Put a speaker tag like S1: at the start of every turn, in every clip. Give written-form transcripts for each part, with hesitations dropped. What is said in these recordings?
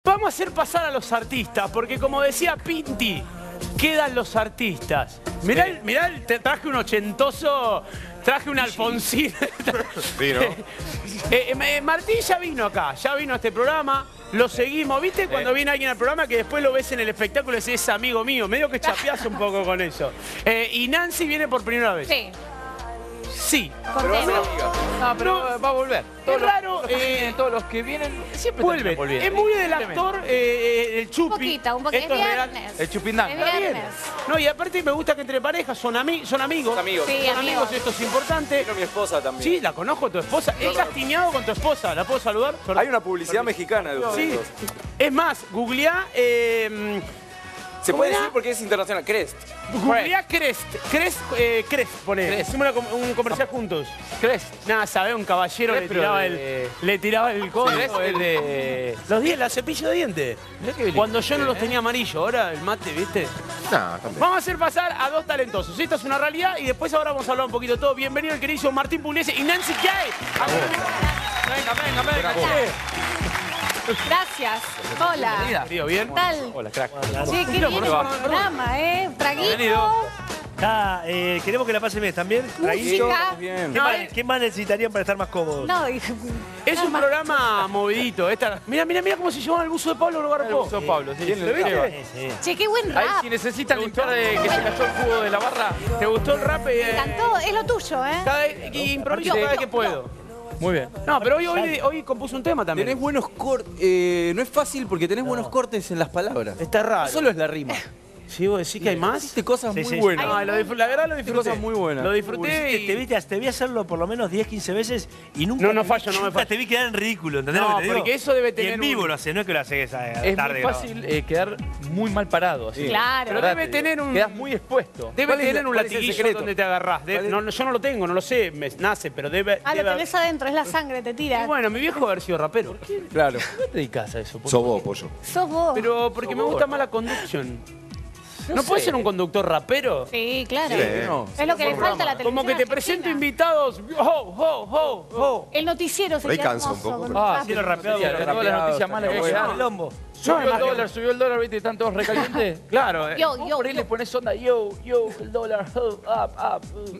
S1: Vamos a hacer pasar a los artistas, porque como decía Pinti, quedan los artistas. Mirá, traje un ochentoso, traje un Alfonsín.
S2: Vino.
S1: Martín ya vino acá, ya vino a este programa. Lo seguimos, ¿viste? Cuando viene alguien al programa que después lo ves en el espectáculo y decís, es amigo mío. Medio que chapeás un poco con eso. Y Nancy viene por primera vez.
S3: Sí.
S1: Sí.
S4: Pero va a ser amiga.
S5: No, pero va a volver.
S1: Es raro.
S5: Todos los que vienen siempre
S1: Vuelve.
S5: terminan volviendo.
S1: Es muy del actor, el Chupi.
S3: Un poquito.
S1: Esto es real.
S3: Viernes.
S5: El chupindán.
S3: Es
S1: Está bien.
S3: viernes.
S1: No, y aparte me gusta que entre parejas son amigos.
S4: Son amigos.
S3: Sí,
S1: Son amigos,
S3: amigos.
S1: esto es importante.
S4: Pero mi esposa también.
S1: Sí, la conozco, tu esposa. He castiñado con tu esposa. ¿La puedo saludar? Perdón.
S4: Hay una publicidad mexicana de ustedes
S1: Sí.
S4: dos.
S1: Es más, googleá...
S4: Se
S1: ¿Cómo
S4: puede
S1: era?
S4: decir porque es internacional. Crest.
S1: googleá Crest. Crest, poné.
S5: Crest.
S1: Hicimos un comercial juntos.
S5: ¿Crees?
S1: Nada, sabés, un caballero
S5: Crest,
S1: le
S5: pero
S1: tiraba,
S5: de-
S1: le tiraba el codo.
S5: ¿Crees? El de...
S1: Los dientes, la cepillo de dientes.
S5: Mirá qué lindo.
S1: Cuando yo no los tenía amarillo, ahora el mate, ¿viste?
S2: No, también.
S1: Vamos a hacer pasar a dos talentosos. Esto es una realidad y después ahora vamos a hablar un poquito de todo. Bienvenido el querido Martín Pugliese y Nancy Gay.
S5: Venga.
S3: Gracias. Hola.
S5: Bienvenida.
S1: Querido, ¿bien?
S3: ¿Qué tal?
S5: Hola, crack.
S3: Sí, qué bien el programa, ¿eh?
S5: Bienvenido.
S3: Traguito.
S6: Queremos que la pasen bien también. Traguito.
S3: Música.
S4: Bien.
S6: ¿Qué más necesitarían para estar más cómodos?
S3: No,
S1: Es un programa movidito. Mira cómo se llama el buzo de Pablo Logarpo.
S5: Son Pablo, sí.
S1: ¿Lo viste?
S6: Sí.
S3: Che, qué buen
S5: Ahí
S3: rap.
S5: si necesitan limpiar que se cayó el jugo de la barra.
S1: ¿Te gustó el rap?
S3: Me encantó. Es lo tuyo, ¿eh?
S1: Improviso cada vez que puedo.
S5: Muy bien.
S1: No, pero hoy compuso un tema también.
S4: Tenés buenos cortes. No es fácil porque tenés buenos cortes en las palabras.
S1: Está raro.
S4: No solo es la rima.
S1: ¿Sí vos decís que hay más?
S4: Hiciste cosas
S6: Sí,
S4: muy
S6: sí.
S4: buenas.
S1: No, la verdad lo disfruté.
S4: cosas muy buenas.
S1: Lo disfruté y...
S6: Te vi hacerlo por lo menos 10, 15 veces y nunca.
S1: No fallo, no me
S6: nunca
S1: fallo.
S6: te vi quedar en ridículo, ¿entendés
S1: No,
S6: lo que te digo?
S1: porque eso debe
S6: Y
S1: tener
S6: en vivo
S1: un-
S6: lo haces, no es que lo haces a
S5: Es
S6: tarde.
S5: muy fácil quedar muy mal parado. Así.
S3: Claro.
S1: Pero debe tener un...
S5: Quedas muy expuesto.
S1: Debe
S4: ¿Cuál es
S1: tener
S4: la-
S1: un
S4: cuál es el
S1: latiguillo
S4: secreto?
S1: donde te agarrás. Yo no lo tengo, no lo sé, me nace, pero debe...
S3: Ah, lo
S1: debe-
S3: tenés adentro, es la sangre, te
S1: Y
S3: tira.
S1: bueno, mi viejo haber sido rapero.
S4: Claro.
S5: ¿Por qué te dedicas a eso?
S2: Sos vos, pollo.
S3: Sos vos.
S1: Pero porque me gusta más la conducción. ¿No puede ser un conductor rapero?
S3: Sí, claro.
S2: Sí.
S4: No.
S3: Es lo que le falta a la televisión.
S1: Como que te presento
S3: argentina.
S1: invitados. ¡Ho!
S3: El noticiero
S2: Por ahí
S3: sería
S2: cansa un
S3: hermoso.
S2: poco,
S3: con
S2: ¿no?
S3: rap.
S6: Sí, lo rapeado.
S5: Todas las noticias malas que
S4: Bueno.
S5: llegan.
S6: El lombo.
S5: Subió el dólar, ¿viste? Están todos recalientes.
S1: Claro.
S3: Yo,
S5: Vos
S3: yo,
S5: por ahí
S3: yo.
S5: le pones onda, yo, el dólar, up.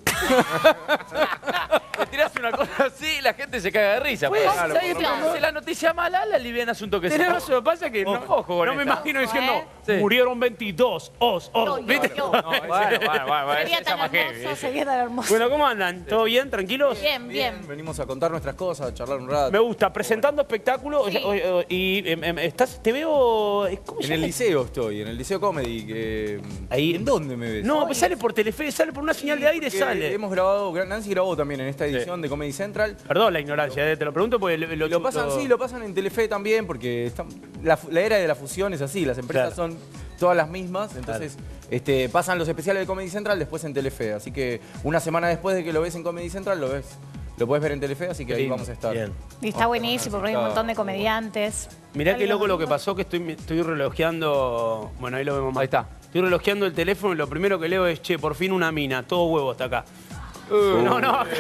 S5: Le tirás una cosa así y la gente se caga de risa.
S1: Pues,
S5: Porque,
S1: claro,
S5: ¿sabes?
S3: por lo menos.
S5: Si la noticia mala, la alivianas un toquecito.
S1: Tenés razón, lo que pasa es que no,
S5: Ojo con
S1: no me
S5: esta.
S1: imagino diciendo,
S5: Sí.
S1: murieron 22,
S3: Yo,
S1: ¿viste?
S3: yo.
S5: No, bueno,
S3: Sería
S5: esa
S3: tan
S5: más heavy,
S3: hermoso,
S5: ¿viste?
S3: sería tan hermoso.
S1: Bueno, ¿cómo andan? ¿Todo bien? ¿Tranquilos?
S3: Bien, bien.
S4: Venimos a contar nuestras cosas, a charlar un rato.
S1: Me gusta, presentando espectáculos
S3: Sí.
S1: y te veo... ¿Cómo se
S4: En el
S1: llama?
S4: liceo estoy, en el liceo comedy.
S1: Ahí.
S4: ¿En dónde me ves?
S1: No, pues sale por Telefe, sale por una señal de aire,
S4: Que
S1: sale.
S4: Hemos grabado, Nancy grabó también en esta edición de Comedy Central.
S1: Perdón la ignorancia, te lo pregunto porque
S4: Lo pasan, sí, lo pasan en Telefe también, porque la era de la fusión es así, las empresas
S6: Claro.
S4: son todas las mismas, entonces pasan los especiales de Comedy Central después en Telefe, así que una semana después de que lo ves en Comedy Central, lo puedes ver en Telefe, así que ahí vamos a estar.
S6: Bien.
S3: Y está buenísimo, porque hay un montón de comediantes.
S1: Mirá qué loco lo que pasó, que estoy relojeando... Bueno, ahí lo vemos más.
S5: Ahí está.
S1: Estoy relojeando el teléfono y lo primero que leo es, che, por fin una mina, todo huevo hasta acá. No.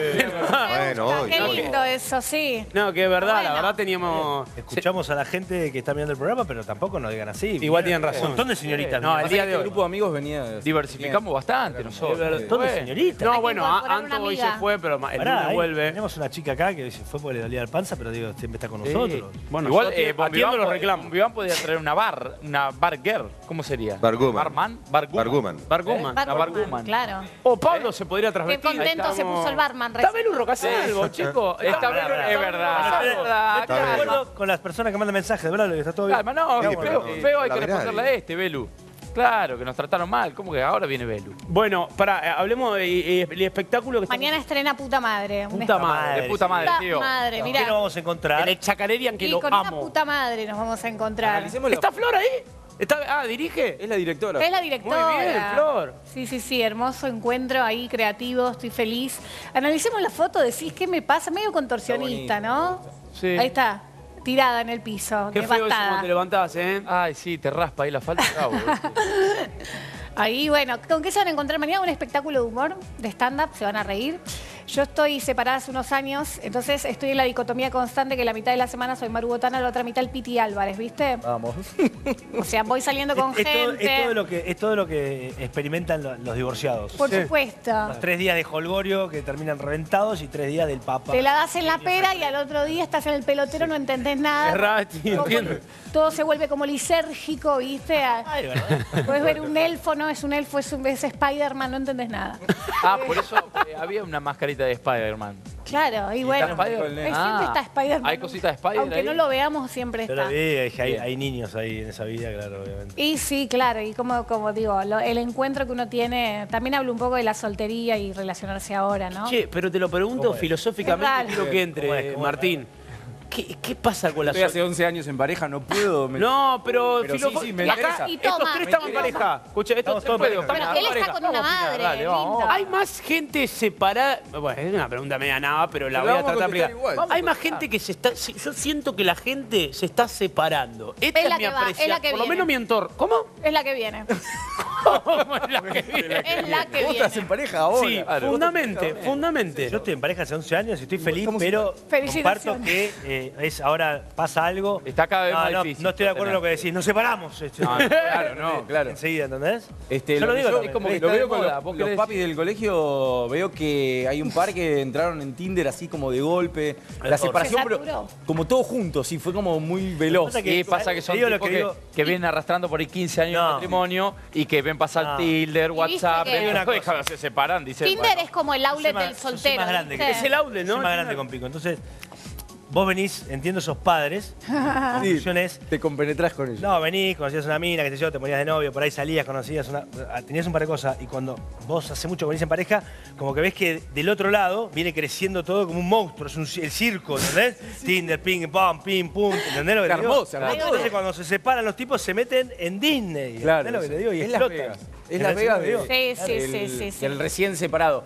S2: Bueno,
S3: Qué
S2: hoy.
S3: lindo eso, sí.
S1: No, que es verdad,
S3: Bueno.
S1: la verdad teníamos...
S6: Escuchamos a la gente que está mirando el programa, pero tampoco nos digan así.
S1: Igual tienen razón.
S6: Un montón de señoritas.
S1: No,
S6: mirá.
S1: el día de
S4: El
S1: hoy.
S4: grupo de amigos venía...
S5: Diversificamos bastante
S1: Es
S5: nosotros.
S1: verdad.
S6: Un montón de señoritas.
S1: No,
S3: Hay que
S1: bueno,
S3: incorporar
S1: Anto
S3: una
S1: hoy se
S3: amiga.
S1: fue, pero el
S6: Pará,
S1: lunes
S6: ahí
S1: vuelve.
S6: Tenemos una chica acá que se fue porque le dolía la panza, pero digo, siempre está con
S5: Sí.
S6: nosotros.
S1: Bueno,
S5: Igual,
S1: yo atiendo los reclamos.
S5: Viván podría traer una bar girl. ¿Cómo sería?
S2: Barguman.
S5: Barman.
S2: Barguman.
S1: Barguman.
S5: Barwoman.
S3: Claro.
S1: O Pablo se podría
S3: Qué
S1: transmitir.
S3: contento se puso el barman.
S1: Está Belu Rocasalvo, chico.
S5: Está bien, es verdad. Es verdad.
S6: Estoy de acuerdo con las personas que mandan mensajes, ¿verdad? Está todo bien.
S5: Calma, no,
S2: Sí,
S5: feo,
S2: pero
S5: feo hay
S2: la
S5: que
S2: verdad,
S5: responderle a este, Belu. Claro, que nos trataron mal. ¿Cómo que ahora viene Belu?
S1: Bueno, hablemos del espectáculo que está...
S3: Mañana estrena Puta Madre.
S1: Puta madre.
S5: De puta madre,
S3: Puta
S5: tío.
S3: madre,
S6: ¿Qué nos
S3: mirá.
S6: vamos a encontrar?
S1: El Chacarerian que
S3: Y
S1: lo
S3: con esa
S1: amo.
S3: puta madre nos vamos a encontrar.
S4: Analicemos la-
S1: ¿Está Flor ahí? ¿Dirige?
S4: Es la directora.
S3: Es la directora.
S1: Muy bien, Flor.
S3: Sí, hermoso encuentro ahí, creativo, estoy feliz. Analicemos la foto, decís, ¿qué me pasa? Medio contorsionista,
S4: Está
S3: ¿no?
S5: Sí.
S3: Ahí está, tirada en el piso,
S1: Qué feo eso
S3: devastada.
S1: cuando te levantás, ¿eh?
S5: Ay, sí, te raspa ahí la falta. Bravo,
S3: Ahí, bueno, ¿con qué se van a encontrar mañana? Un espectáculo de humor, de stand-up, se van a reír. Yo estoy separada hace unos años, entonces estoy en la dicotomía constante que la mitad de la semana soy Maru Botana, la otra mitad el Piti Álvarez, ¿viste?
S4: Vamos.
S3: O sea, voy saliendo con gente.
S6: Es todo lo que experimentan los divorciados.
S3: Por supuesto.
S6: Los 3 días de jolgorio que terminan reventados y 3 días del papa.
S3: Te la das en la pera y al otro día estás en el pelotero, no entendés nada.
S1: Es rati, entiendo.
S3: Todo se vuelve como lisérgico, ¿viste?
S6: Ay, ¿verdad?
S3: Puedes ver un elfo, no es un elfo, es Spider-Man, no entendés nada.
S5: Ah, por eso había una mascarita de Spider-Man.
S3: Claro, y bueno,
S5: ¿Está Spider-Man?
S3: siempre está Spider-Man.
S5: ¿Hay cositas de Spider
S3: Aunque
S5: ahí?
S3: no lo veamos, siempre
S6: Yo lo
S3: está.
S6: vi, es que hay niños ahí en esa vida, claro, obviamente.
S3: Y sí, claro, y como digo, el encuentro que uno tiene, también hablo un poco de la soltería y relacionarse ahora, ¿no?
S1: Che, pero te lo pregunto
S6: ¿Cómo es?
S1: filosóficamente,
S3: Es raro.
S1: quiero que entre,
S6: ¿Cómo es?
S1: Martín. ¿Qué pasa con la
S4: Estoy hace
S1: soltería?
S4: 11 años en pareja, no puedo.
S1: No, pero
S4: sí, me
S3: Y acá-
S4: interesa.
S3: y
S1: estos
S3: toma,
S1: tres están
S3: y
S1: en
S3: toma.
S1: pareja. Escucha, estos
S6: Estamos todos en pareja.
S3: Pero él está con una madre,
S5: Dale, vamos.
S3: lindo.
S1: Hay más gente separada. Bueno, es una pregunta media nada, pero la
S4: Pero
S1: voy a
S4: vamos a
S1: tratar de
S4: contestar
S1: explicar.
S4: igual.
S1: Hay más gente que se está. Yo siento que la gente se está separando. Esta
S3: Es
S1: es,
S3: la
S1: mi
S3: que va, es
S1: apreciación.
S3: la que
S1: Por lo
S3: viene.
S1: menos mi entorno. ¿Cómo?
S3: Es la que viene.
S1: ¿Cómo es la que viene?
S3: Es la que
S4: Vos estás en
S3: viene.
S4: pareja ahora.
S1: Sí,
S4: Claro.
S1: fundamente.
S6: Yo estoy en pareja hace 11 años y estoy feliz,
S4: Estamos
S6: pero
S3: Felicitaciones.
S6: comparto que ahora pasa algo.
S5: Está cada vez más
S6: no,
S5: difícil.
S6: No estoy de acuerdo en lo que decís. Nos separamos.
S4: Claro, no, claro.
S6: Enseguida, ¿entendés?
S4: Yo
S6: lo digo
S4: yo
S6: también.
S5: como que
S4: lo
S5: está
S4: veo
S5: de
S4: con
S5: moda,
S4: los,
S5: ¿vos
S4: los
S5: querés?
S4: papis del colegio, veo que hay un par que entraron en Tinder así como de golpe. La separación,
S3: Se
S4: pero
S3: saturó.
S4: como todo junto, sí, fue como muy veloz.
S6: Pasa
S5: Y pasa que son
S6: Te digo lo
S5: tipos
S6: que
S5: que,
S6: digo.
S5: que vienen arrastrando por ahí 15 años de
S6: No.
S5: matrimonio y que ven pasar
S6: No.
S5: Tinder,
S3: Y viste
S5: WhatsApp,
S3: que-
S5: ven
S6: Una
S5: todo y
S6: cosa.
S5: se separan, dicen.
S3: Tinder
S5: bueno.
S3: es como el outlet del
S6: Yo soy
S3: soltero.
S6: más grande
S3: ¿viste?
S1: Es el outlet, ¿no?
S6: Soy más grande con Pico. Entonces, vos venís, entiendo, sos padres. La conclusión es,
S4: Te compenetrás con ellos.
S6: no, venís, conocías una mina, qué sé yo, te ponías de novio, por ahí salías, conocías tenías un par de cosas. Y cuando vos hace mucho que venís en pareja, como que ves que del otro lado viene creciendo todo como un monstruo, es el circo, ¿entendés? Tinder, ping, pum, pim, pum, ¿entendés lo que
S4: Se
S6: te digo?
S4: armó, se armó todo.
S6: Entonces cuando se separan los tipos se meten en Disney.
S4: Claro,
S6: ¿entendés lo que te digo? Y
S4: es Las
S6: explotan.
S4: Vegas. Es Las Vegas de,
S3: Sí.
S4: del recién separado.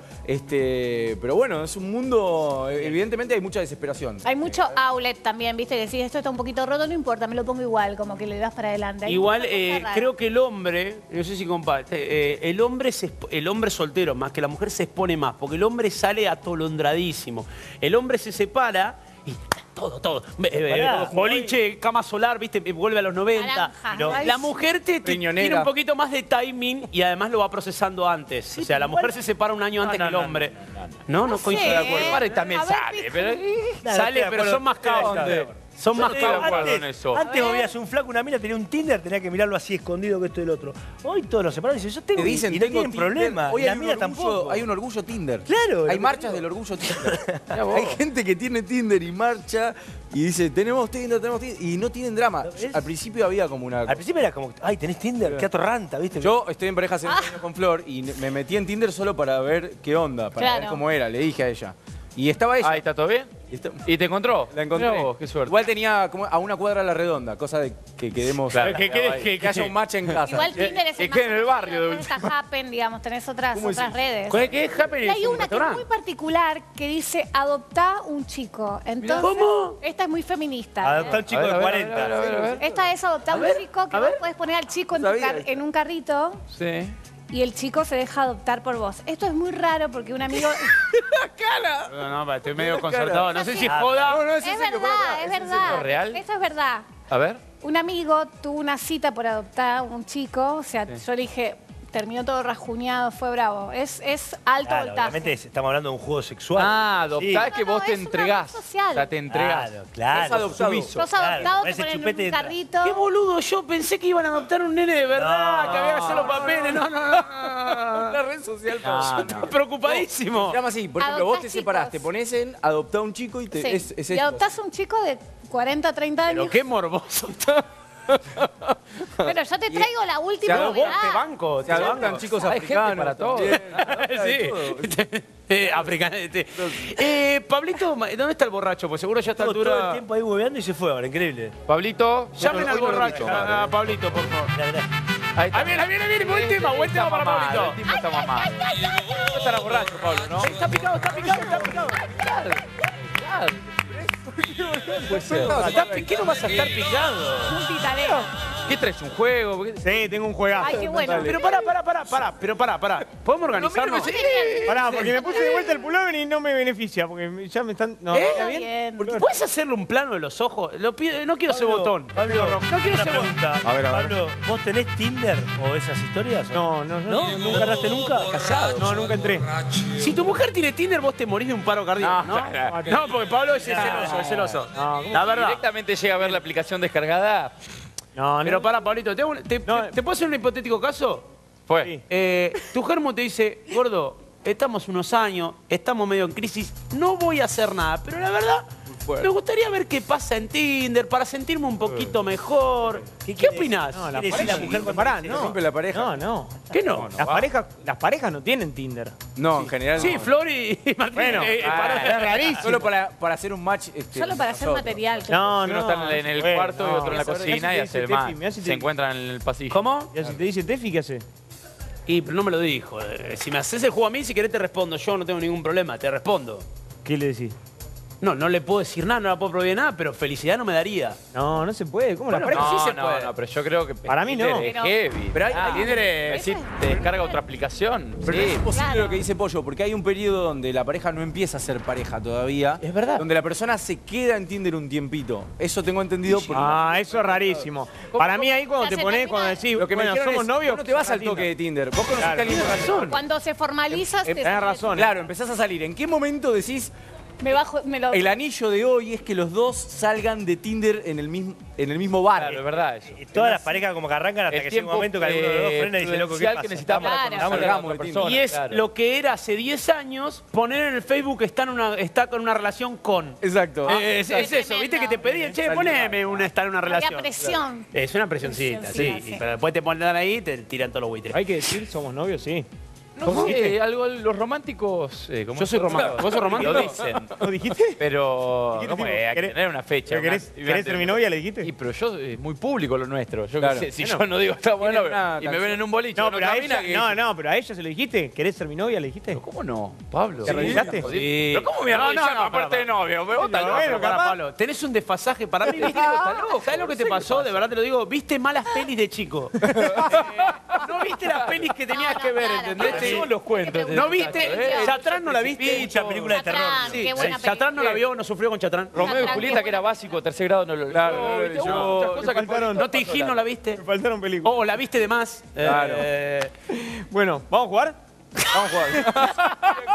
S4: Pero bueno, es un mundo, evidentemente hay mucha desesperación.
S3: Hay mucho outlet también, ¿viste? Que si esto está un poquito roto, no importa, me lo pongo igual, como que le das para adelante. Hay
S1: Igual,
S3: mucha cosa rara.
S1: creo que el hombre, no sé si comparte, el hombre soltero, más que la mujer, se expone más, porque el hombre sale atolondradísimo. El hombre se separa y todo.
S6: Pará.
S1: Boliche, cama solar, ¿viste? Vuelve a los 90.
S3: Naranja.
S1: Pero
S3: Ay,
S1: la
S3: sí.
S1: mujer tiene
S4: Riñonera.
S1: un poquito más de timing y además lo va procesando antes. O sea, la mujer se separa un año antes que el hombre. No coincido de acuerdo.
S5: Pare también
S3: A ver,
S5: sale,
S3: Pico.
S5: pero...
S1: Sale, pero son más cabos. Son más
S5: estoy de
S1: cabos.
S5: acuerdo en eso.
S6: Antes vos veías un flaco, una mina, tenía un Tinder, tenía que mirarlo así escondido que esto y el otro. Hoy todos los separados dicen, yo tengo
S4: Te dicen,
S6: y no
S4: tengo
S6: tienen
S4: Tinder.
S6: problema.
S4: Hoy
S6: Y la
S4: hay un
S6: mina
S4: orgullo,
S6: tampoco.
S4: hay un orgullo Tinder.
S6: Claro,
S4: Hay
S6: lo
S4: marchas
S6: que
S4: del
S6: digo.
S4: orgullo Tinder. Hay gente que tiene Tinder y marcha y dice, tenemos Tinder, y no tienen drama.
S6: ¿Ves?
S4: Al principio había como una...
S6: Al principio era como, ay, tenés Tinder, qué atorranta, ¿viste?
S4: Yo estoy en pareja hace 11 años con Flor y me metí en Tinder solo para ver qué onda, para
S3: Claro.
S4: ver cómo era. Le dije a ella. Y estaba ella.
S5: Ahí está, ¿todo bien?
S4: Y está-
S5: ¿Y te encontró?
S4: La encontré.
S5: Mirá vos, qué suerte.
S4: Igual tenía como a una cuadra a la redonda, cosa de que quedemos...
S5: Claro.
S4: que haya un match en casa.
S3: Igual Tinder es
S5: que
S3: el
S5: quede en el
S3: más
S5: barrio de
S3: conocido, está Happen, digamos, tenés otras redes.
S1: ¿Qué es Happy?
S3: Y hay una que es muy particular que dice adoptá un chico. Entonces,
S1: ¿Cómo?
S3: esta es muy feminista.
S6: Adoptá un chico
S5: A ver,
S6: de
S5: a ver,
S6: 40.
S5: a ver, a ver, a ver.
S3: Esta es adoptar un chico que vos podés poner al chico en,
S4: Sabía eso.
S3: en un carrito
S5: Sí.
S3: y el chico se deja adoptar por vos. Esto es muy raro porque un amigo...
S1: No, estoy medio concertado. No sé si es
S3: Ah,
S1: joda.
S4: No,
S3: es verdad, es verdad.
S5: real?
S3: Esto es verdad.
S5: A ver.
S3: Un amigo tuvo una cita por adoptar un chico, o sea, yo le dije, terminó todo rajuñado, fue bravo. Es alto
S6: Claro,
S3: voltaje.
S6: obviamente estamos hablando de un juego sexual.
S5: Ah, adoptar es que
S3: No,
S5: vos te
S3: es una
S5: entregás.
S3: red social.
S5: O sea, te entregas.
S6: Claro, claro.
S5: Es adoptado.
S3: Sos
S6: Claro,
S3: adoptado, te
S6: ese
S3: ponen en
S6: chupete
S3: un
S6: de-
S3: carrito.
S1: Qué boludo, yo pensé que iban a adoptar un nene de verdad,
S6: No.
S1: que había que hacer los papeles. No.
S4: Una red social.
S1: Estoy preocupadísimo.
S4: Se llama así, por ejemplo, vos te
S3: Adoptás
S4: separás,
S3: chicos.
S4: te pones en adoptar un chico y te,
S3: Sí.
S4: es
S3: y
S4: esto.
S3: adoptás un chico de 40, 30
S1: Pero
S3: años.
S1: qué morboso.
S3: Pero yo te traigo la última
S1: Vos te
S3: novedad.
S1: banco.
S4: Se adoptan chicos
S5: Hay gente
S4: africanos.
S5: para todo.
S1: Sí. Africano. Pablito, ¿dónde está el borracho? Pues seguro ya a esta
S6: Estuvo todo el
S1: altura.
S6: tiempo ahí hueveando y se fue ahora, increíble.
S5: Pablito.
S1: Llamen al
S5: Hoy no lo he
S1: borracho.
S5: visto, madre.
S1: Pablito, por favor.
S6: Mirá, mirá.
S5: Ahí está.
S1: Ahí viene. Buen tema
S5: Está
S1: para
S5: mamado,
S1: Pablito.
S5: el tipo está mamado. No estará borracho, Pablo, ¿no?
S1: Está picado.
S5: Puede ser.
S1: ¿Qué no vas a estar picado?
S3: Multitarea.
S5: ¿Qué traes? ¿Un juego? ¿Por qué-
S6: Sí, tengo un juegazo.
S3: Ay, qué bueno.
S1: Pero pará. ¿Podemos organizarnos?
S6: Pará, porque me puse de vuelta el pullover y no me beneficia, porque ya me están... No, ¿está bien?
S3: Bien.
S1: Porque ¿puedes hacerle un plano de los ojos? No quiero ese botón.
S6: Pablo,
S1: No quiero
S6: una
S1: ese botón.
S6: pregunta.
S2: A ver.
S6: Pablo, ¿vos tenés Tinder o esas historias?
S1: No.
S6: ¿Nunca entraste nunca?
S4: Casado.
S6: No, nunca entré.
S1: Si tu mujer tiene Tinder, vos te morís de un paro cardíaco, ¿no? No, porque Pablo es celoso.
S6: No,
S1: La verdad.
S5: Directamente llega a ver la aplicación descargada.
S6: No,
S1: Pero pará, Pablito, ¿te puedo hacer un hipotético caso?
S5: Fue.
S1: Tu germo te dice, gordo, estamos unos años, estamos medio en crisis, no voy a hacer nada, pero la verdad, me gustaría ver qué pasa en Tinder para sentirme un poquito mejor. ¿Qué opinás?
S6: No, la mujer comparada, no.
S4: Rompe la pareja.
S6: No.
S1: ¿Qué no?
S6: Las parejas no tienen Tinder.
S4: No, en general
S1: Sí,
S4: no.
S1: Flor y Martín.
S6: Bueno,
S1: es rarísimo.
S4: Solo para hacer un match.
S3: Solo para hacer
S4: nosotros.
S3: material. claro.
S5: Uno está en el
S6: bueno,
S5: cuarto y otro en la
S6: eso-
S5: cocina y
S6: eso
S5: hace
S6: te
S5: el
S6: dice
S5: match.
S6: Tefi, mirá si te-
S5: Se encuentran en el pasillo.
S1: ¿Cómo?
S6: Ya si te dice Tefi, ¿qué hace?
S1: Y pero no me lo dijo. Si me haces el juego a mí, si querés te respondo. Yo no tengo ningún problema, te respondo.
S6: ¿Qué le decís?
S1: No le puedo decir nada, no la puedo prohibir nada, pero felicidad no me daría.
S6: No se puede. ¿Cómo
S1: Bueno,
S6: la pareja?
S1: sí
S5: No,
S1: se
S5: no,
S1: puede.
S5: no, pero yo creo que
S6: Para mí no.
S5: Tinder es
S3: Pero-
S5: heavy.
S4: Pero hay-
S5: Tinder es, sí, te descarga otra aplicación.
S4: Pero
S5: Sí.
S4: es posible
S3: Claro.
S4: lo que dice Pollo, porque hay un periodo donde la pareja no empieza a ser pareja todavía.
S1: Es verdad.
S4: Donde la persona se queda en Tinder un tiempito. Eso tengo entendido porque...
S6: Eso es rarísimo. Para mí ahí cuando
S3: Ya
S6: te
S3: se
S6: pones,
S3: termina.
S6: cuando decís,
S4: Lo que me
S6: bueno,
S4: dijeron
S6: somos
S4: es,
S6: novios,
S4: vos no te vas al
S6: Tinder.
S4: toque de Tinder. Vos conociste
S6: Claro.
S4: a alguien por razón.
S3: Cuando se formalizas, te
S6: Tenés razón.
S4: Claro, empezás a salir. ¿En qué momento decís,
S3: me lo...
S4: el anillo de hoy es que los dos salgan de Tinder en el mismo bar?
S5: Claro, es verdad eso.
S6: Y todas las parejas como que arrancan hasta
S5: El
S6: que llega un
S5: tiempo,
S6: momento que alguno de los dos frena y dice, loco, ¿qué
S5: prudencial
S6: pasa?
S5: que necesitamos para
S3: Claro.
S5: conocer a la otra
S4: Claro.
S5: persona.
S1: Y es
S5: Claro.
S1: lo que era hace 10 años poner en el Facebook que está con una relación con.
S4: Exacto.
S1: Es eso, viste que te pedían, che, poneme está en una
S3: Había
S1: relación.
S3: presión.
S1: Es una presioncita, sí.
S3: Presioncita, sí.
S1: Pero después te ponen ahí y te tiran todos los buitres.
S6: Hay que decir, somos novios, sí.
S5: No sé, algo los románticos. ¿cómo
S1: Yo soy
S5: es?
S1: romántico. ¿Vos sos romántico?
S5: Lo dicen.
S6: ¿Lo dijiste?
S5: Pero.
S6: Dijiste,
S5: ¿Cómo
S6: tipo,
S5: es? Hay que
S6: ¿querés-
S5: tener una fecha.
S6: ¿Querés ser mi novia? ¿Le dijiste?
S5: Y pero yo es muy público lo nuestro. Yo
S4: Claro.
S5: qué sé, si
S6: Bueno,
S5: yo no digo está bueno
S4: tiene una
S5: y me
S4: canción.
S5: ven en un boliche,
S6: No,
S5: uno
S6: pero a
S5: camina
S6: ella,
S5: que-
S6: no, pero a ella se lo dijiste. ¿Querés ser mi novia? ¿Le dijiste?
S5: ¿Cómo no, Pablo?
S6: ¿Te arrodillaste?
S5: Sí. ¿Pero cómo me arrodillar aparte de novio? Pero vos estás
S6: Bueno,
S5: loco.
S1: Pará,
S6: capaz.
S1: Pablo, tenés un desfasaje. Para mí, ¿viste? ¿Sabés lo que te pasó? De verdad te lo digo. Viste malas pelis de chico. No viste las pelis que tenías que ver,
S3: claro,
S1: ¿entendés?
S3: claro.
S1: Yo los cuentos. ¿No viste? Chatrán no la viste.
S6: Mucha película de terror.
S3: Chatrán,
S1: Sí,
S3: qué buena
S1: Chatrán no la
S3: película.
S1: vio, no sufrió con Chatrán.
S5: Romeo y Julieta, que era básico, tercer grado, no lo
S4: Claro,
S5: ¿viste?
S4: yo-
S5: Muchas cosas que
S6: faltaron.
S1: No te Hill no la viste.
S6: Me faltaron películas.
S1: O la viste de más.
S4: Claro.
S6: Bueno, ¿vamos a jugar?
S4: Vamos a jugar.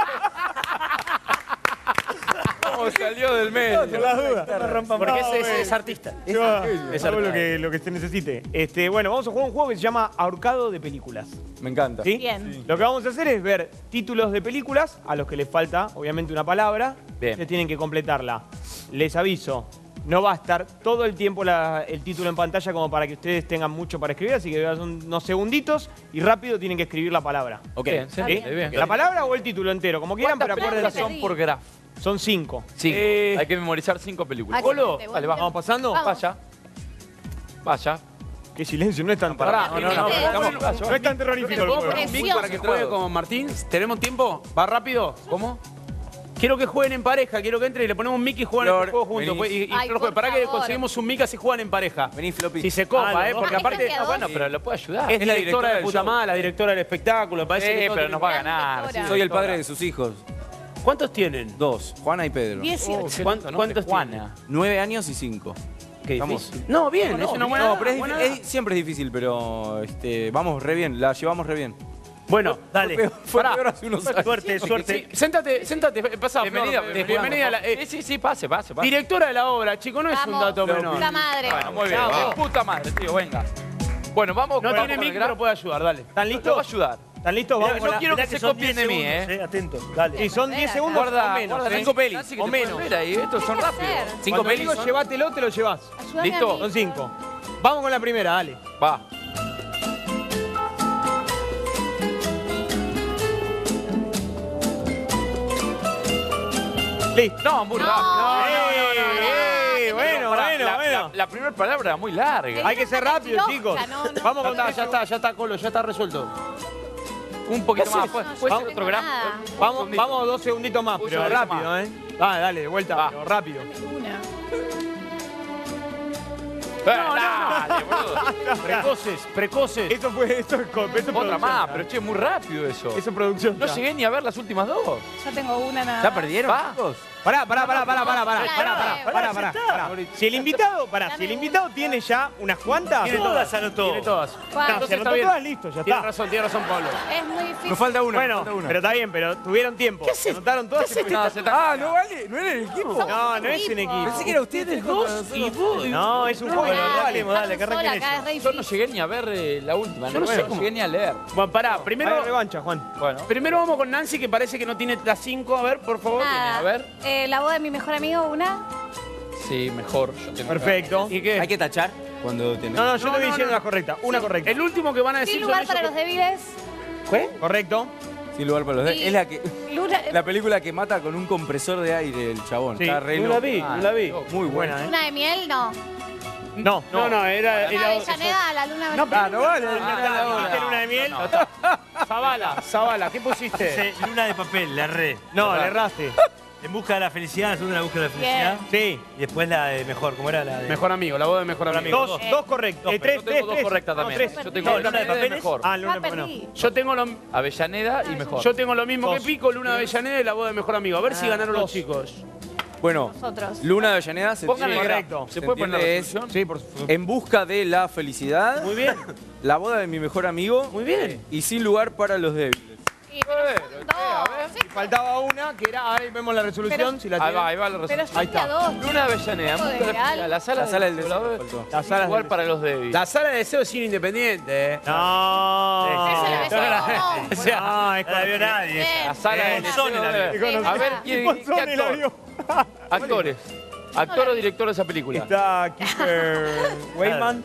S4: ¿Cómo salió del medio?
S6: Por las dudas. No rompan
S1: Porque
S6: más,
S1: es artista.
S6: Yo hago
S1: artista.
S6: lo que se necesite. Bueno, vamos a jugar un juego que se llama Ahorcado de Películas.
S4: Me encanta.
S6: ¿Sí?
S3: Bien.
S6: Lo que vamos a hacer es ver títulos de películas a los que les falta, obviamente, una palabra.
S5: Bien.
S6: Ustedes tienen que completarla. Les aviso, no va a estar todo el tiempo el título en pantalla como para que ustedes tengan mucho para escribir, así que son unos segunditos y rápido tienen que escribir la palabra.
S4: Ok.
S5: Bien,
S6: ¿Sí?
S5: bien.
S6: ¿La palabra o el título entero? Como quieran, pero
S5: ¿Cuántas
S6: acuérdense.
S5: películas son por graf?
S6: Son 5.
S5: Sí.
S1: Eh,
S5: Hay que memorizar 5 películas.
S3: Colo,
S5: Vale,
S6: ¿Vamos pasando?
S3: Vamos.
S5: Vaya. Vaya.
S6: Qué silencio, no es tan
S1: Pará,
S6: no es tan terrorífico el
S1: ¿Puedo
S6: juego.
S1: poner un mic para que juegue con Martín? ¿Tenemos tiempo? ¿Va rápido?
S5: ¿Cómo?
S1: Quiero que jueguen en pareja, quiero que entre y le ponemos un mic y juegan
S4: Flor,
S1: el juego juntos.
S4: venís.
S1: Pues, y
S3: Ay,
S1: Flor,
S3: por
S1: para que
S3: favor.
S1: conseguimos un mic así juegan en pareja.
S4: Vení, Floppy.
S1: Si se copa,
S6: los dos.
S1: porque
S3: ¿Hay
S1: aparte
S3: gente a dos?
S5: Bueno, pero lo puedo ayudar.
S1: es
S4: la
S1: directora
S4: directora
S1: de
S4: del
S1: puta
S4: show.
S1: madre, la directora del espectáculo. Parece que todo
S5: Pero
S1: tiene-
S5: nos va a
S3: Gran
S5: ganar.
S3: directora.
S5: sí,
S4: Soy el padre
S5: directora.
S4: de sus hijos.
S1: ¿Cuántos tienen?
S4: 2, Juana y Pedro.
S3: 18.
S5: Qué lindo nombre,
S1: ¿Cuántos
S5: Juana?
S4: 9 años y 5.
S1: Qué
S4: Vamos.
S1: difícil. No, bien, es una buena.
S4: No, pero
S1: buena-
S4: siempre es difícil, pero vamos re bien, la llevamos re bien.
S1: Bueno,
S6: Dale.
S4: Fue
S1: Pará.
S4: peor hace unos años.
S6: Suerte, suerte.
S1: Séntate, pasa.
S5: Bienvenida,
S1: Flor, bienvenida a la
S5: Sí, pase.
S1: directora de la obra, chico, no es un
S3: Vamos,
S1: dato menor.
S3: puta madre.
S5: Bueno, muy bien.
S1: Chao.
S5: De puta madre, tío, venga. Bueno, vamos
S1: No
S5: con
S1: tiene
S5: el
S1: mic,
S5: graf.
S1: pero puede ayudar, dale.
S6: ¿Están
S5: Lo
S6: listos?
S5: va a ayudar.
S6: ¿Están listos?
S5: Mirá,
S6: Vamos con
S5: yo
S6: la-
S5: quiero que
S6: mirá
S5: se
S6: son
S5: copien
S6: 10
S5: de mí,
S6: segundos, Atentos, dale.
S3: Sí,
S6: son 10 segundos
S5: Guarda,
S6: o menos.
S5: guarda,
S6: ¿eh?
S5: 5 pelis.
S6: O menos.
S5: Mira ahí, estos son
S3: ¿Qué
S5: rápidos.
S3: hacer?
S5: 5
S6: Cuando
S5: pelis.
S6: digo llévatelo, te lo llevas.
S3: Ayúdame
S5: ¿Listo?
S3: a mí.
S6: Son 5. Vamos con la primera, dale.
S5: Va.
S6: Listo.
S5: No, muy rápido.
S6: Bueno, bueno.
S5: La primera palabra era muy larga.
S6: Hay que ser rápido, chicos.
S3: No, no.
S6: Vamos con
S1: Ya está, Colo, ya está resuelto.
S5: Un poquito más. Puede ser
S3: Vamos.
S5: otro graf.
S3: Nada.
S6: Vamos 2 segunditos más,
S5: Un
S6: pero
S5: segundito
S6: rápido,
S5: más.
S6: ¿eh? Dale, de vuelta,
S5: Va.
S6: pero rápido.
S3: Una.
S5: Dale, boludo.
S1: Precoces.
S6: Esto es
S5: Otra más, pero che, muy rápido eso.
S6: Eso es producción.
S5: No llegué ni a ver las últimas dos.
S3: Yo tengo una nada
S4: ¿Ya
S3: más.
S4: perdieron,
S5: Va.
S4: chicos?
S6: Pará.
S3: Pará.
S6: Si el invitado tiene ya unas cuantas,
S1: Tiene todas, anotó. Tiene todas.
S3: ¿Cuál?
S6: No,
S1: Entonces
S6: si anotó
S1: está bien.
S6: todas, listo, ya
S1: Tiene
S6: está.
S1: razón Pablo.
S3: Es muy difícil.
S4: Nos falta una.
S6: Bueno, pero está bien, pero tuvieron tiempo. ¿Se anotaron todas?
S4: No vale. ¿No era el equipo?
S6: No, no es un equipo.
S4: Pensé que era ustedes dos
S1: Y vos.
S6: No, es un juego. Dale, que arranquen
S3: acá es
S6: eso.
S3: re
S5: Yo no
S3: difícil.
S5: llegué ni a ver la última.
S1: Yo no sé
S5: no
S1: cómo.
S5: llegué ni a leer.
S1: Bueno, pará.
S6: Hay
S1: Primero
S6: revancha, Juan.
S5: Bueno.
S1: vamos con Nancy, que parece que no tiene las 5. A ver, por favor.
S3: Nada.
S5: A ver.
S3: La boda de mi mejor amigo, una.
S5: Sí, mejor. Yo tengo
S6: Perfecto.
S1: ¿Y qué?
S4: Hay que tachar cuando tenés.
S6: No, yo te voy diciendo una correcta. Una correcta.
S1: El último que van a decir
S3: Sin
S1: son
S3: lugar
S1: ellos
S3: para
S1: que-
S3: los débiles.
S1: ¿Qué?
S6: Correcto.
S4: Sin lugar para los
S3: Y-
S4: Es la que
S3: Luna,
S4: la película que mata con un compresor de aire el chabón.
S6: Sí,
S4: Está re
S1: No la
S4: loco.
S1: vi, no la vi.
S4: Muy buena, ¿eh?
S3: Luna de miel, no.
S6: No,
S1: No, era...
S3: Una Avellaneda, la luna de miel.
S4: No vale.
S6: ¿Viste luna de miel?
S1: Zavala, ¿qué pusiste?
S6: Luna de papel, le erré. No, le erraste. En busca de la felicidad, la segunda en busca de la felicidad. Sí. Y después la de mejor, ¿cómo era la de?
S1: Mejor amigo, la boda de mejor amigo.
S6: Dos correctos.
S5: Yo tengo dos correctas también.
S6: Tres.
S5: Yo tengo
S6: No, luna de
S5: Avellaneda y
S6: papeles.
S5: mejor.
S6: Ah, luna
S3: Ah,
S6: de papeles.
S3: perdí.
S1: Yo tengo lo,
S5: Avellaneda y mejor.
S1: yo tengo lo mismo que
S6: Dos.
S1: Pico, Luna de Avellaneda y la boda de mejor amigo. A ver si ganaron los
S6: dos.
S1: chicos.
S4: Bueno,
S3: Nosotros.
S4: Luna de Avellaneda se
S5: Pónganle
S4: entiende-
S6: correcto.
S5: ¿Se puede poner la
S4: entiende es
S5: resolución?
S6: Sí, por supuesto.
S4: En busca de la felicidad.
S1: Muy bien,
S4: La boda de mi mejor amigo.
S1: muy bien.
S4: Y sin lugar para los débiles.
S3: Y, dos. Sí,
S6: Faltaba una, que era, ahora vemos la resolución,
S3: Pero-
S6: si la
S5: Ahí
S6: tienen.
S5: va, ahí va la
S3: pero
S5: resolución.
S3: yo a dos.
S5: Luna de Avellaneda.
S3: Un poco de
S5: Busca la
S3: ideal.
S5: felicidad. La sala,
S4: La sala del
S5: deseo.
S4: deseo, faltó.
S6: La sala
S5: Igual
S6: del-
S5: para los débiles.
S1: La sala de deseo es cine independiente, ¿eh?
S6: No.
S3: Ese la besó.
S1: O sea,
S6: No, es la vio nadie.
S3: Bien.
S5: La sala
S6: Eh,
S5: del
S6: Monzón
S5: deseo.
S6: la vio.
S5: debe- A ver, ¿qué
S6: Monzón la
S5: actor?
S6: vio.
S5: Actores. Actor o director de esa película.
S6: Está Kiefer Wayman.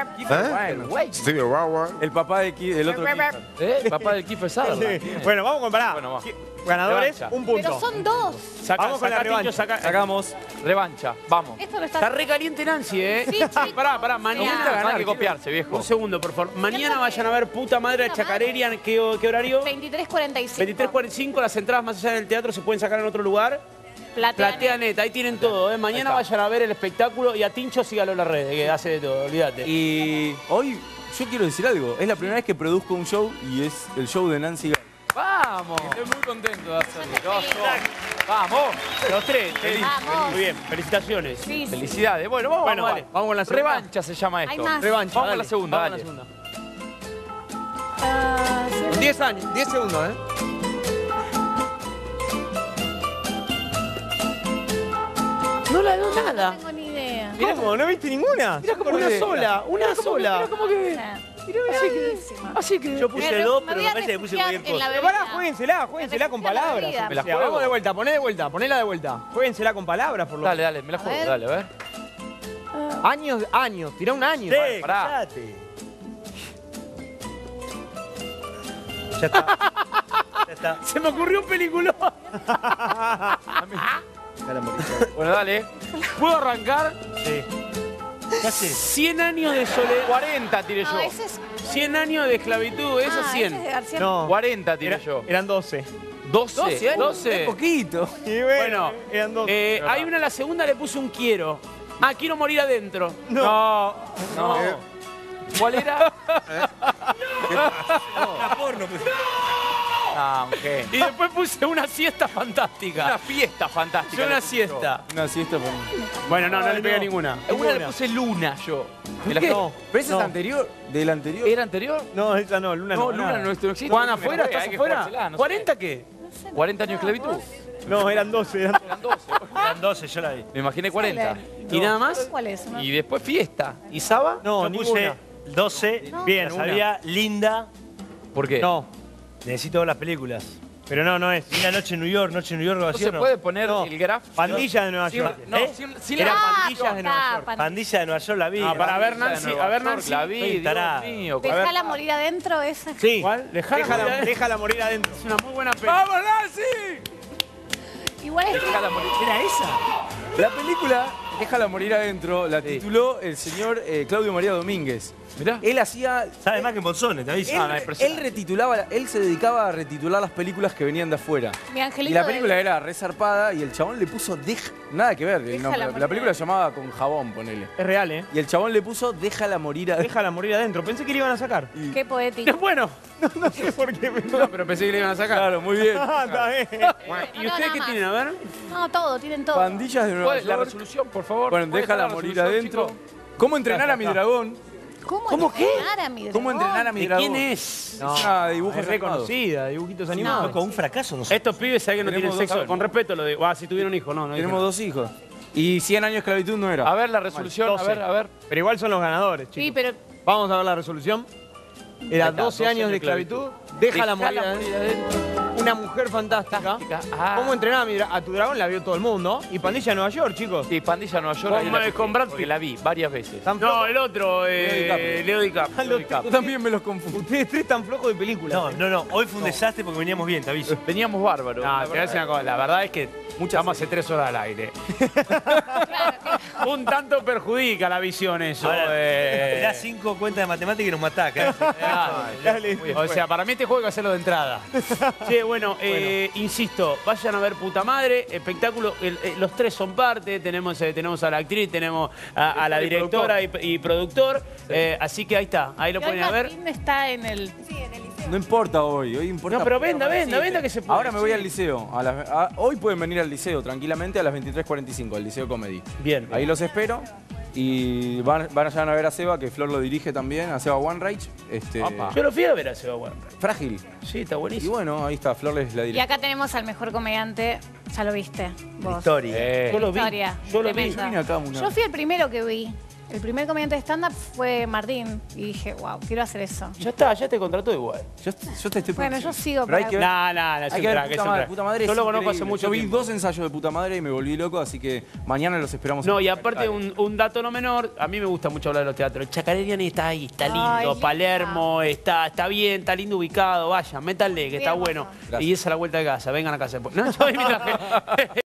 S2: Stevie Rower.
S4: El papá de del otro Kiefer.
S5: Papá del Kiefer Sutherland.
S6: Sí. Bueno, vamos con pará.
S5: Bueno, va.
S6: Ganadores,
S5: Revancha.
S6: un punto.
S3: Pero son dos.
S6: Vamos con la revancha.
S4: Sacamos.
S5: Revancha. Vamos.
S3: Esto no
S1: está
S3: está.
S1: re caliente Nancy, ¿eh?
S3: Sí, chicos.
S1: Pará,
S5: No
S1: mañana...
S5: hay que copiarse, viejo.
S1: Un segundo, por favor. Mañana vayan a ver Puta Madre de Chacareria. ¿Qué horario?
S3: 23:45.
S1: 23:45. Las entradas más allá del teatro se pueden sacar en otro lugar. Platea Net, ahí tienen todo, ¿eh? Mañana vayan a ver el espectáculo y a Tincho sígalo en las redes, que hace de todo, olvídate.
S4: Y hoy yo quiero decir algo. Es la primera vez que produzco un show y es el show de Nancy Gay.
S5: Vamos.
S4: Estoy muy contento de hacerlo.
S5: Vamos.
S1: Los tres,
S3: Vamos.
S1: muy bien, felicitaciones.
S3: Sí, sí.
S5: Felicidades. Bueno, vamos,
S1: Bueno,
S5: vamos,
S1: dale, vamos con la segunda.
S5: Revancha se llama esto.
S3: Hay más.
S6: Revancha,
S5: Vamos
S6: dale.
S5: con la segunda,
S1: Vamos
S5: dale.
S1: con la segunda.
S3: Sí.
S6: 10 años, 10 segundos, ¿eh?
S1: No la veo nada.
S3: No tengo ni idea.
S6: ¿Cómo? ¿No viste ninguna?
S1: Mira como una sola, una sola.
S5: ¿Cómo que? Así que.
S6: Yo puse
S3: Me
S6: dos,
S3: me
S6: pero
S3: voy
S6: me
S3: a
S6: parece que puse
S3: refugiar
S6: cualquier
S3: en la
S6: cosa. Pero
S3: bebida.
S6: pará, juéguensela con
S3: Me refugié en la
S6: palabras.
S3: bebida.
S5: Me la
S6: O sea,
S5: juego.
S6: vamos de vuelta, ponela de vuelta. Juéguensela con palabras, por lo
S5: Dale, dale, me la juego,
S3: ver.
S5: dale, a ver.
S6: Años, tirá un año.
S5: Sí, pará.
S6: cállate. Ya está. Ya está.
S1: Se me ocurrió un peliculón.
S5: Bueno, dale.
S1: ¿Puedo arrancar?
S6: Sí. ¿Qué haces?
S1: 100 años de soledad.
S5: 40 tiré yo.
S3: No, ese es.
S1: 100 años de esclavitud, eso
S3: Ah,
S1: 100.
S3: ese es de García.
S6: No.
S5: 40 tiré yo.
S6: Eran 12.
S5: 12.
S4: 12 años.
S1: 12.
S4: Es poquito.
S6: Y
S1: Bueno,
S6: eran 12.
S1: hay una, la segunda le puse un quiero. Ah, quiero morir adentro.
S6: No.
S5: No. ¿Cuál era?
S6: Era porno, pues.
S5: Ah, ok.
S1: Y después puse una siesta
S5: Una
S1: fantástica.
S5: fiesta fantástica.
S1: Una
S5: le puse
S1: siesta.
S4: Una siesta para mí.
S1: Bueno, no le pegué
S6: no.
S1: ninguna.
S5: yo. Una le puse luna yo. ¿Me la-
S6: No.
S4: Pero ese
S6: No.
S4: es anterior. Del anterior.
S5: ¿Era anterior?
S6: No, esa no, Luna no.
S5: No, Luna
S6: nada.
S5: no existe.
S1: ¿Juan
S5: Me
S1: afuera?
S5: juega,
S1: ¿Estás
S5: hay que
S1: afuera?
S5: jugársela, no sé.
S1: ¿40 qué?
S5: 40 años de esclavitud.
S6: No, eran 12.
S5: Eran 12.
S6: Eran 12, yo la vi.
S5: Me imaginé 40.
S1: ¿Y nada más?
S3: ¿Cuál es? No.
S5: Y después fiesta.
S1: ¿Y Saba?
S6: No,
S1: Yo
S6: puse
S1: ninguna.
S6: 12.
S3: No.
S6: Bien,
S1: Una.
S6: sabía linda.
S5: ¿Por qué?
S6: No, necesito ver las películas. Pero no es. Linda Noche en New York, algo
S5: ¿No
S6: así.
S5: se
S6: ¿o no?
S5: puede poner
S6: No.
S5: el graf?
S6: Pandilla de Nueva
S5: Sin-
S6: York.
S5: no,
S6: ¿Eh?
S5: sin
S6: Era
S5: la-
S6: Pandillas de Nueva York. Pandilla de Nueva York la vi.
S1: Ah, para ver
S5: Pandilla de
S1: Nancy,
S5: Nueva
S1: a ver
S5: York,
S1: Nancy.
S5: La vi,
S6: Estoy
S5: Dios
S6: tarado.
S5: mío.
S3: Dejala morir adentro, esa.
S6: Sí.
S1: ¿Cuál?
S6: Déjala morir adentro.
S1: Es una muy buena peli.
S5: ¡Vamos, Nancy!
S3: Igual es que.
S5: Déjala morir.
S6: ¿Era esa?
S4: La película, Déjala morir adentro, la tituló el señor Claudio María Domínguez.
S5: Mirá.
S4: Él hacía...
S6: Sabe más que Monzones, te aviso.
S4: Él retitulaba, él se dedicaba a retitular las películas que venían de afuera.
S3: Mi
S4: Y
S3: angelito.
S4: la película era resarpada y el chabón le puso Nada que ver. el
S3: Déjala
S4: nombre.
S3: morir
S4: La película
S3: adentro.
S4: se llamaba Con jabón, ponele.
S6: Es real, ¿eh?
S4: Y el chabón le puso Déjala morir adentro.
S6: Déjala morir adentro. Pensé que le iban a sacar.
S3: Qué poético.
S1: Bueno,
S6: No sé por qué.
S1: no, pero pensé que le iban a sacar.
S4: Claro, muy bien.
S6: Está bien.
S1: ¿Y
S3: No,
S1: ustedes
S3: nada
S1: qué
S3: más.
S1: tienen? A ver.
S3: No, todo, tienen todo.
S4: Pandillas de Nueva
S5: ¿Cuál es la
S4: York.
S5: resolución, por favor?
S4: Bueno,
S5: ¿Cuál es
S4: Déjala
S5: la
S4: morir
S5: resolución,
S4: adentro.
S5: chico?
S4: ¿Cómo entrenar a mi dragón?
S3: ¿Cómo entrenar a mi dragón?
S4: ¿Cómo entrenar a mi
S1: ¿De
S4: dragón?
S1: quién es?
S4: No, es una de dibujos
S6: Es reconocida, dibujitos animados.
S3: No.
S6: Con un fracaso, no sé.
S1: Estos pibes saben que no
S4: Tenemos
S1: tienen
S4: dos,
S1: sexo. Con respeto lo digo. Si tuvieron hijos, no.
S4: Tenemos 2 hijos. Y 100 años de esclavitud no era.
S5: A ver la resolución,
S6: 12.
S5: a ver.
S6: Pero igual son los ganadores, chicos.
S3: Sí, pero
S6: Vamos a ver la resolución. Era
S5: Ahí está,
S6: 12 años de esclavitud. Déjala morir adentro. Una mujer fantástica.
S5: Ah.
S6: ¿Cómo entrenar a tu dragón? La vio todo el mundo. Y Pandilla de Nueva York, chicos.
S5: Sí, Pandilla Nueva York.
S1: Con-
S5: ahí la fijé,
S1: con Brad
S5: porque
S1: Pitt.
S5: la vi varias veces.
S6: Tan
S1: No,
S6: flojo.
S1: el otro, Leo DiCaprio.
S4: Yo también me los confundo.
S6: Ustedes tres tan flojos de película. No. Hoy fue un desastre porque veníamos bien, te aviso.
S5: Veníamos bárbaros.
S1: No,
S5: la
S1: te voy a decir
S5: verdad.
S1: una cosa. La verdad es que estamos hace 3 horas al aire. Un tanto perjudica la visión eso.
S6: Te da 5 cuentas de matemática y nos matás. Dale.
S1: O sea, para mí este juego hay que hacerlo de entrada. Sí, bueno, insisto, vayan a ver Puta Madre, espectáculo, los tres son parte, tenemos a la actriz, tenemos a la directora y productor, así que ahí está, ahí lo
S3: hoy
S1: pueden ver.
S3: Martín está en el...
S4: No importa hoy importa.
S1: No, pero venda que se puede.
S4: Ahora me voy al liceo. Hoy pueden venir al liceo tranquilamente a las 23:45, al Liceo Comedy.
S1: Bien.
S4: Ahí los espero. Y van a ver a Seba, que Flor lo dirige también, a Seba One Rage.
S1: Yo lo fui a ver a Seba Warner.
S4: Frágil.
S1: Sí, está
S4: Y
S1: buenísimo.
S4: bueno, ahí está, Flor les la
S3: Y
S4: dirige.
S3: acá tenemos al mejor comediante, ya lo viste, vos.
S6: Historia.
S1: Yo lo vi.
S3: Historia,
S1: Yo lo vi.
S3: tremendo.
S4: Yo vine acá una-
S3: Yo fui el primero que vi. El primer comediante de stand-up fue Martín. Y dije, wow, quiero hacer eso.
S1: Ya está, ya te contrató igual.
S4: Yo te estoy
S3: Bueno, yo sigo
S4: Pero hay
S3: para-
S4: que ver-
S1: No, es
S4: Hay
S1: un
S4: que ver
S1: crack, es
S4: Puta
S1: un
S4: Madre.
S1: crack.
S4: Puta Madre
S1: Yo
S4: es
S1: lo conozco hace
S4: increíble.
S1: mucho
S4: Yo vi
S1: tiempo.
S4: 2 ensayos de Puta Madre y me volví loco, así que mañana los esperamos.
S1: No,
S4: en
S1: y aparte
S4: Chacarera.
S1: un dato no menor, a mí me gusta mucho hablar de los teatros. El Chacarerian está ahí, está lindo.
S3: Ay, linda.
S1: Palermo, está bien, está lindo ubicado. Vayan, métanle, que está
S3: Bien,
S1: bueno.
S3: hermoso.
S4: Gracias.
S1: Y esa es la vuelta de casa, vengan a casa después. No, yo ahí me traje.